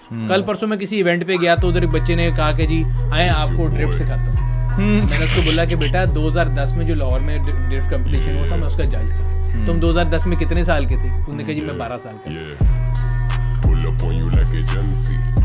कल परसों मैं किसी इवेंट पे गया तो उधर एक बच्चे ने कहा कि जी आए आपको ड्रिफ्ट सिखाता हूँ। मैंने उसको बोला कि बेटा 2010 में जो लाहौर में ड्रिफ्ट कंपटीशन हुआ था मैं उसका जज था। तुम 2010 में कितने साल के थे? उन्होंने कहा जी मैं 12 साल का।